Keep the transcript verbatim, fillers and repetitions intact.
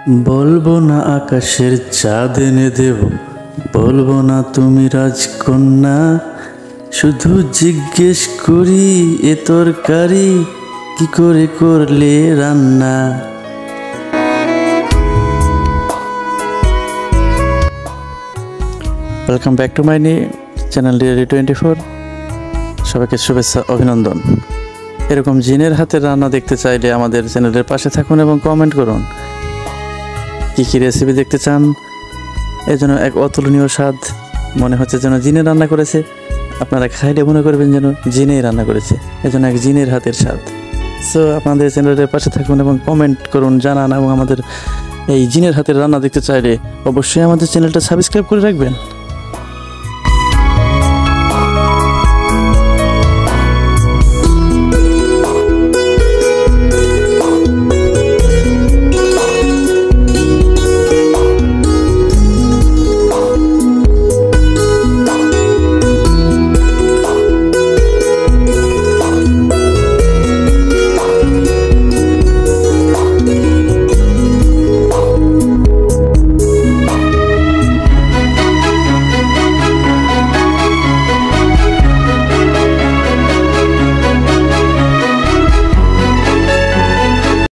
বলবো না আকাশের চাঁদ এনে দেব, বলবো না তুমি রাজকন্যা, শুধু জিজ্ঞেস করি এ তরকারি কি করে করলে রান্না। Welcome back to my new channel diary twenty four. সবাইকে শুভেচ্ছা, অভিনন্দন। এরকম জিনের হাতের রান্না দেখতে চাইলে আমাদের চ্যানেলের পাশে থাকুন এবং কমেন্ট করুন কী কী রেসিপি দেখতে চান। এই জন্য এক অতুলনীয় স্বাদ, মনে হচ্ছে যেন জিনে রান্না করেছে। আপনারা খাইলে মনে করবেন যেন জিনেই রান্না করেছে, এজন্য এক জিনের হাতের স্বাদ। সো আপনাদের চ্যানেলের পাশে থাকুন এবং কমেন্ট করুন, জানান, এবং আমাদের এই জিনের হাতের রান্না দেখতে চাইলে অবশ্যই আমাদের চ্যানেলটা সাবস্ক্রাইব করে রাখবেন।